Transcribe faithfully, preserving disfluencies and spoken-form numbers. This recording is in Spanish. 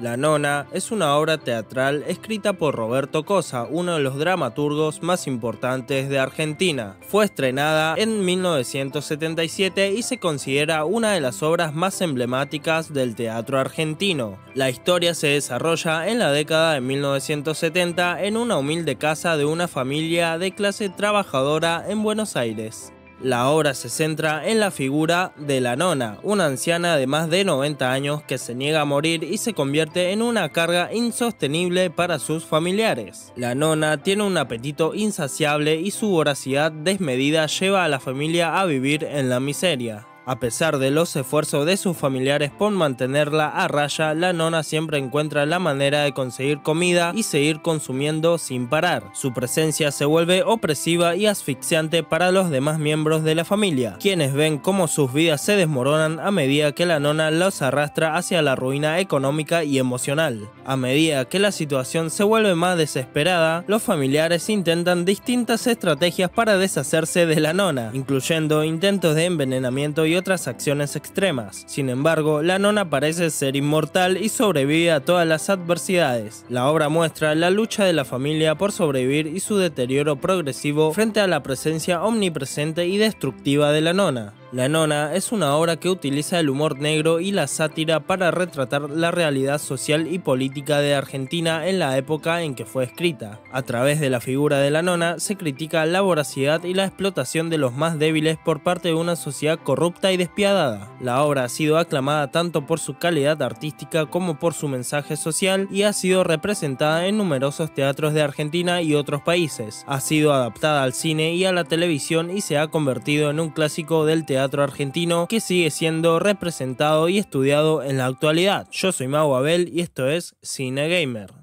La Nona es una obra teatral escrita por Roberto Cosa, uno de los dramaturgos más importantes de Argentina. Fue estrenada en mil novecientos setenta y siete y se considera una de las obras más emblemáticas del teatro argentino. La historia se desarrolla en la década de mil novecientos setenta en una humilde casa de una familia de clase trabajadora en Buenos Aires. La obra se centra en la figura de la Nona, una anciana de más de noventa años que se niega a morir y se convierte en una carga insostenible para sus familiares. La Nona tiene un apetito insaciable y su voracidad desmedida lleva a la familia a vivir en la miseria. A pesar de los esfuerzos de sus familiares por mantenerla a raya, la Nona siempre encuentra la manera de conseguir comida y seguir consumiendo sin parar. Su presencia se vuelve opresiva y asfixiante para los demás miembros de la familia, quienes ven cómo sus vidas se desmoronan a medida que la Nona los arrastra hacia la ruina económica y emocional. A medida que la situación se vuelve más desesperada, los familiares intentan distintas estrategias para deshacerse de la Nona, incluyendo intentos de envenenamiento y y otras acciones extremas. Sin embargo, la Nona parece ser inmortal y sobrevive a todas las adversidades. La obra muestra la lucha de la familia por sobrevivir y su deterioro progresivo frente a la presencia omnipresente y destructiva de la Nona. La Nona es una obra que utiliza el humor negro y la sátira para retratar la realidad social y política de Argentina en la época en que fue escrita. A través de la figura de la Nona se critica la voracidad y la explotación de los más débiles por parte de una sociedad corrupta y despiadada. La obra ha sido aclamada tanto por su calidad artística como por su mensaje social y ha sido representada en numerosos teatros de Argentina y otros países. Ha sido adaptada al cine y a la televisión y se ha convertido en un clásico del teatro teatro argentino que sigue siendo representado y estudiado en la actualidad. Yo soy Mau Abel y esto es Cine Gamer.